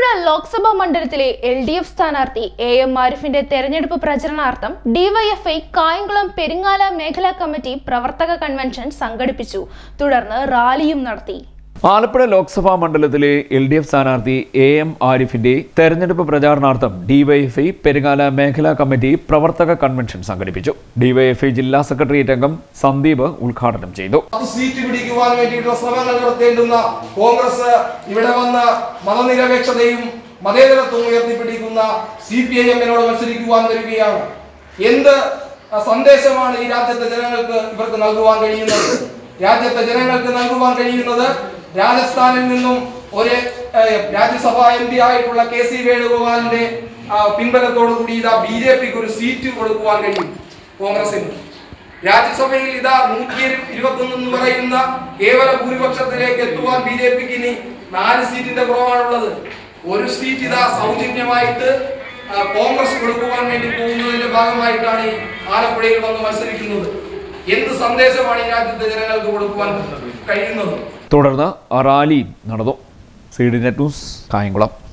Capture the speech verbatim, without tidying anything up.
ലോക്സഭാ മണ്ഡലത്തിലെ L D F സ്ഥാനാർത്ഥി A M ആരിഫിന്റെ തെരഞ്ഞെടുപ്പ് പ്രചരണാർത്ഥം ഡിവൈഎഫ്ഐ കായംകുളം പെരിങ്ങാല മേഖലാ കമ്മിറ്റി പ്രവർത്തക കൺവെൻഷൻ സംഘടിപ്പിച്ചു. തുടർന്ന് റാലിയും നടത്തി. ആലപ്പുഴ ലോക്സഭാ മണ്ഡലത്തിലെ എൽ ഡി എഫ് സ്ഥാനാർത്ഥി എ എം ആരിഫിന്റെ തെരഞ്ഞെടുപ്പ് പ്രചാരണാർത്ഥം ഡിവൈഎഫ്ഐ പെരിങ്ങാല മേഖലാ കമ്മിറ്റി പ്രവർത്തക കൺവെൻഷൻ സംഘടിപ്പിച്ചു. ഡിവൈഎഫ്ഐ ജില്ലാ സെക്രട്ടേറിയറ്റ് അംഗം സന്ദീപ് ഉദ്ഘാടനം ചെയ്തു. സീറ്റ് പിടിക്കുവാൻ വേണ്ടിയിട്ടുള്ള ശ്രമങ്ങൾ നടത്തേണ്ടുന്ന കോൺഗ്രസ് ഇവിടെ വന്ന് മതനിരപേക്ഷതയും മതേതരത്വവും ഉയർത്തിപ്പിടിക്കുന്ന സി പി ഐ എമ്മിനോട് മത്സരിക്കുവാൻ വരികയാണ്. എന്ത് സന്ദേശമാണ് ഈ രാജ്യത്തെ ജനങ്ങൾക്ക് ഇവർക്ക് നൽകുവാൻ കഴിയുന്നത്? രാജ്യത്തെ ജനങ്ങൾക്ക് നൽകുവാൻ കഴിയുന്നത് രാജസ്ഥാനിൽ നിന്നും ഒരു രാജ്യസഭാ എം പി ആയിട്ടുള്ള കെ സി വേണുഗോപാലിന്റെ പിൻബലത്തോടു കൂടി ഇതാ ബി ജെ പിക്ക് ഒരു സീറ്റ് കൊടുക്കുവാൻ കഴിയും. കോൺഗ്രസിന് രാജ്യസഭയിൽ ഇതാ നൂറ്റി ഇരുപത്തി ഒന്ന് എന്ന് പറയുന്ന കേവല ഭൂരിപക്ഷത്തിലേക്ക് എത്തുവാൻ ബി ജെ പിക്ക് ഇനി നാല് സീറ്റിന്റെ കുറവാണുള്ളത്. ഒരു സീറ്റ് ഇതാ സൗജന്യമായിട്ട് കോൺഗ്രസ് കൊടുക്കുവാൻ വേണ്ടി പോകുന്നതിന്റെ ഭാഗമായിട്ടാണ് ഈ ആലപ്പുഴയിൽ വന്ന് മത്സരിക്കുന്നത്. എന്ത് സന്ദേശമാണ് ഈ രാജ്യത്തെ ജനങ്ങൾക്ക് കൊടുക്കുവാൻ കഴിയുന്നത്? തുടർന്ന് റാലി നടന്നു. C D net news, Kayamkulam.